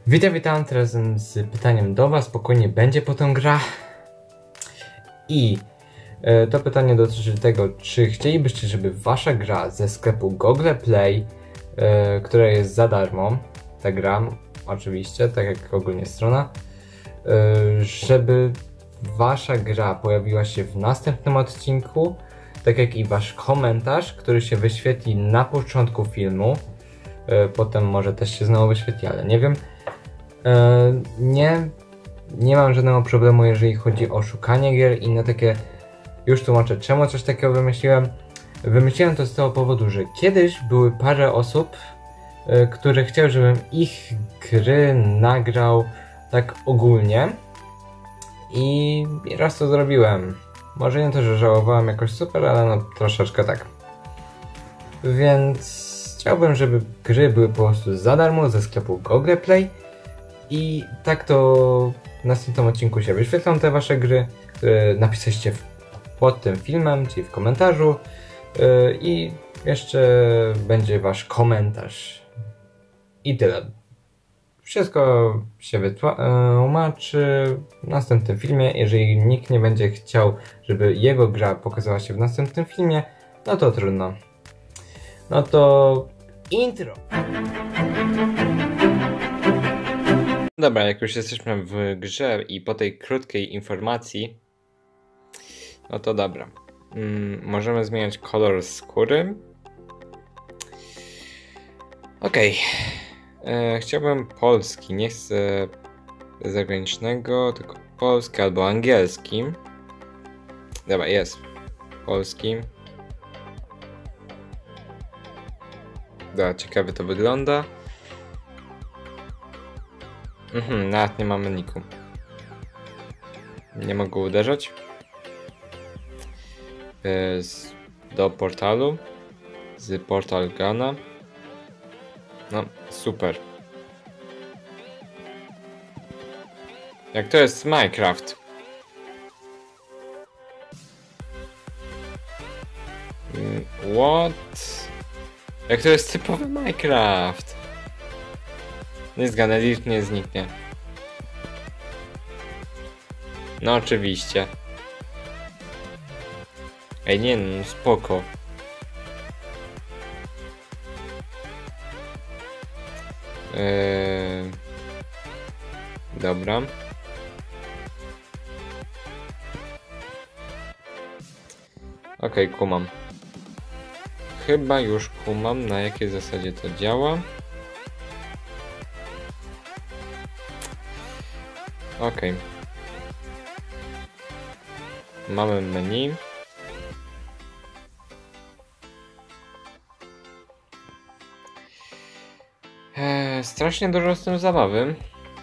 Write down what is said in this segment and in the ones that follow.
Witam teraz z pytaniem do was, spokojnie będzie potem gra. I to pytanie dotyczy tego, czy chcielibyście, żeby wasza gra ze sklepu Google Play, która jest za darmo, ta gra oczywiście, tak jak ogólnie strona, żeby wasza gra pojawiła się w następnym odcinku, tak jak i wasz komentarz, który się wyświetli na początku filmu, potem może też się znowu wyświetli, ale nie wiem. Nie mam żadnego problemu, jeżeli chodzi o szukanie gier i na takie... Już tłumaczę, czemu coś takiego wymyśliłem. Wymyśliłem to z tego powodu, że kiedyś były parę osób, które chciały, żebym ich gry nagrał tak ogólnie. I raz to zrobiłem. Może nie to, że żałowałem jakoś super, ale no troszeczkę tak. Więc chciałbym, żeby gry były po prostu za darmo ze sklepu Google Play. I tak to w następnym odcinku się wyświetlą te wasze gry, które napisaliście pod tym filmem, czyli w komentarzu. I jeszcze będzie wasz komentarz. I tyle. Wszystko się wytłumaczy w następnym filmie. Jeżeli nikt nie będzie chciał, żeby jego gra pokazała się w następnym filmie, no to trudno. No to intro! Dobra, jak już jesteśmy w grze i po tej krótkiej informacji, no to dobra. Możemy zmieniać kolor skóry. Okej. Chciałbym polski, nie chcę zagranicznego, tylko polski albo angielski. Dobra, jest. Polski. Dobra, ciekawie to wygląda. Nawet nie mamy niku. Nie mogę uderzać. Do portalu. Z Portal Gana. No, super. Jak to jest Minecraft? What? Jak to jest typowy Minecraft? Nic Ganelit nie zniknie. No oczywiście. Ej, nie no, spoko. Dobra. Okej, kumam. Chyba już kumam, na jakiej zasadzie to działa. Okej. Mamy menu. Strasznie dużo z tym zabawy.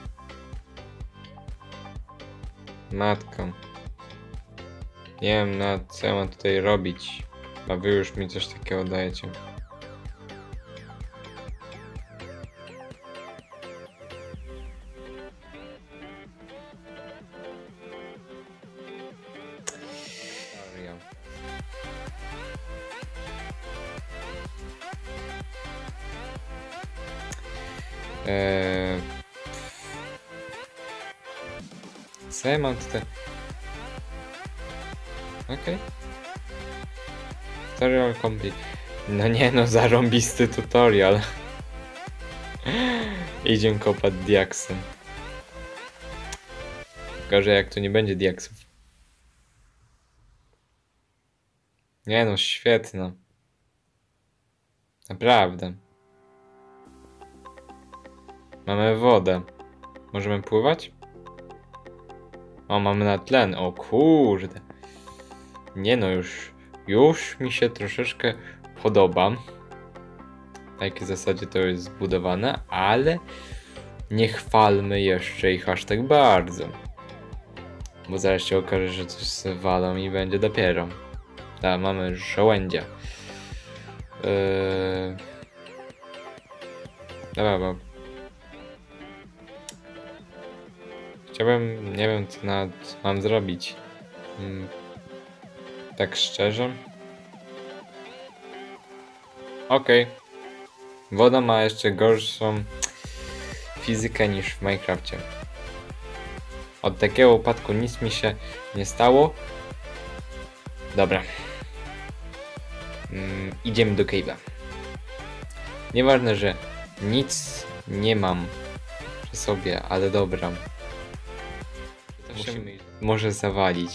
Matko. Nie wiem, co ja mam tutaj robić. A wy już mi coś takiego dajecie. Co ja mam tutaj? Okej. Tutorial complete. No nie no, zarąbisty tutorial. Idziemy kopać diaksy. Gorzej jak tu nie będzie diaksów. Nie no, świetno. Naprawdę. Mamy wodę. Możemy pływać? O, mamy na tlen. O kurde. Nie no, już mi się troszeczkę podoba. Na jakiej zasadzie to jest zbudowane, ale nie chwalmy jeszcze ich aż tak bardzo. Bo zaraz się okaże, że coś z walą i będzie dopiero. Tak, mamy żołędzia. Dobra, bo... Chciałbym, nie wiem co nawet mam zrobić. Tak szczerze. Okej. Woda ma jeszcze gorszą fizykę niż w Minecrafcie. Od takiego upadku nic mi się nie stało. Dobra. Idziemy do cave'a. Nieważne, że nic nie mam przy sobie, ale dobra. To się może zawalić.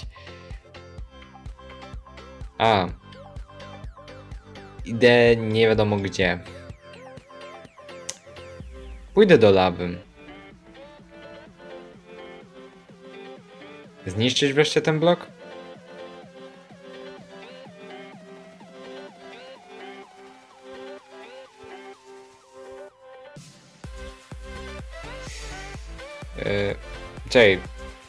A. Idę nie wiadomo gdzie. Pójdę do lawy. Zniszczyć wreszcie ten blok? Czekaj.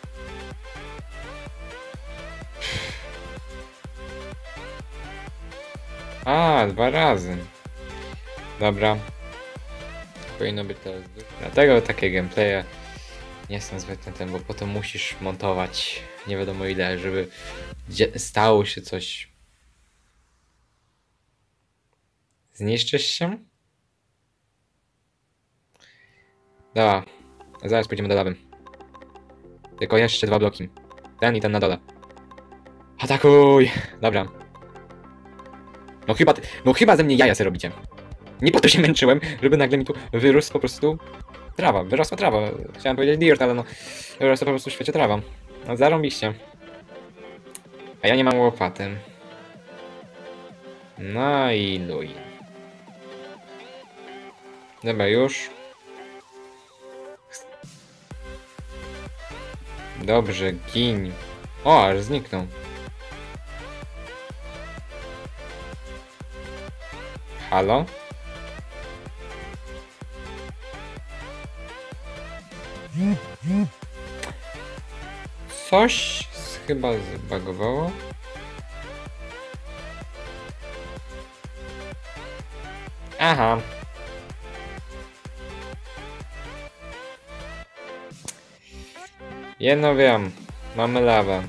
A, 2 razy. Dobra. Powinno być teraz. Dlatego takie gameplaye nie są zbytnio ten, bo potem musisz montować nie wiadomo ile, żeby stało się coś. Zniszczysz się? Dobra. Zaraz pójdziemy do lawy. Tylko jeszcze 2 bloki. Ten i ten na dole. Atakuj! Dobra. No chyba ze mnie jaja se robicie. Nie po to się męczyłem, żeby nagle mi tu wyrósł po prostu trawa. Wyrosła trawa. Chciałem powiedzieć dirt, ale no wyrosła po prostu w świecie trawa. No zarąbiście. A ja nie mam łopaty. No i luj. Dobra, już. Dobrze, gin. O, aż zniknął. Halo? Coś chyba zbagowało. Aha. Jedno wiem. Mamy lawę.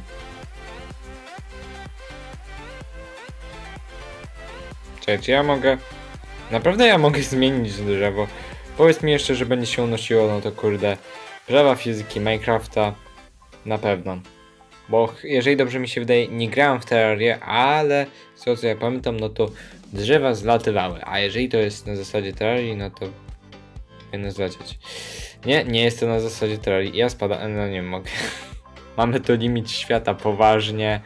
Czekaj, czy ja mogę... Naprawdę ja mogę zmienić drzewo. Powiedz mi jeszcze, że będzie się unosiło, no to kurde. Prawa fizyki Minecrafta. Na pewno. Bo jeżeli dobrze mi się wydaje, nie grałem w Terrarię, ale z tego co ja pamiętam, no to drzewa zlatywały. A jeżeli to jest na zasadzie Terrarii, no to powinno zlecieć. Nie jest to na zasadzie Terrarii. Ja spadam, no nie mogę. Mamy tu limit świata, poważnie.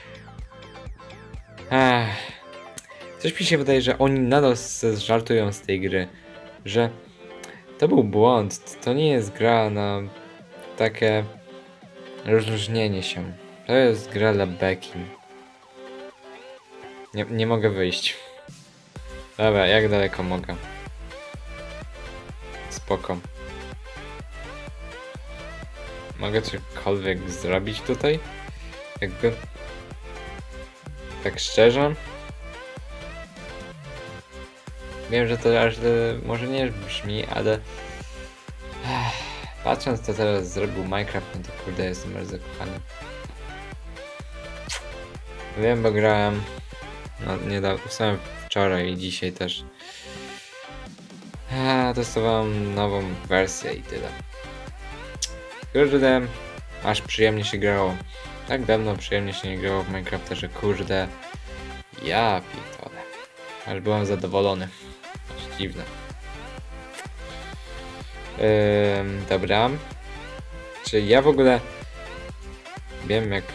Coś mi się wydaje, że oni nadal żartują z tej gry. Że to był błąd. To nie jest gra na takie rozróżnienie się. To jest gra dla beki. Nie mogę wyjść. Dobra, jak daleko mogę? Spoko. Mogę cokolwiek zrobić tutaj? Jakby... Tak szczerze? Wiem, że to aż może nie brzmi, ale... Patrząc co teraz zrobił Minecraft, no to kurde jestem bardzo zakochany. Wiem, bo grałem... No niedawno, w samym wczoraj i dzisiaj też. Testowałem nową wersję i tyle. Kurde, aż przyjemnie się grało. Tak dawno przyjemnie się nie grało w Minecrafta, że kurde... Ja pitole. Aż byłem zadowolony. Aż dziwne. Dobra. Czy ja w ogóle... Wiem jak...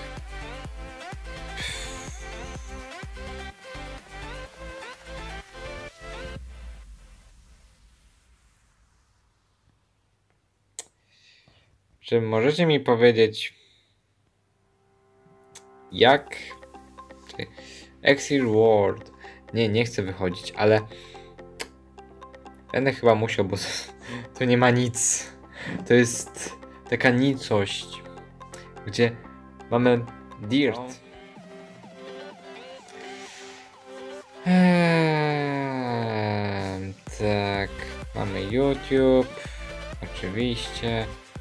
Czy możecie mi powiedzieć, jak... Exit World. Nie chcę wychodzić, ale... Będę chyba musiał, bo tu nie ma nic. To jest taka nicość, gdzie mamy dirt. Tak, mamy YouTube. Oczywiście.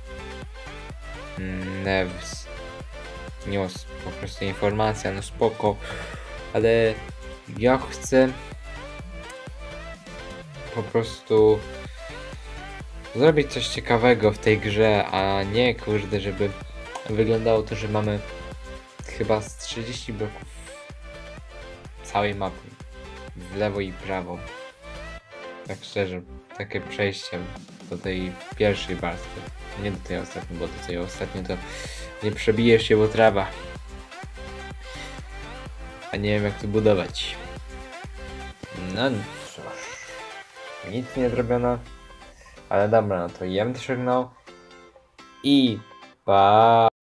Nevs. News, po prostu informacja, no spoko. Ale ja chcę po prostu zrobić coś ciekawego w tej grze, a nie kurde, żeby wyglądało to, że mamy chyba z 30 bloków całej mapy w lewo i prawo. Tak szczerze, takie przejście do tej pierwszej warstwy, nie do tej ostatniej, bo do tej ostatniej to nie przebijesz się, bo trawa. A nie wiem jak to budować. No cóż, nic nie zrobiono, ale dobra, no to jem sygnał i pa.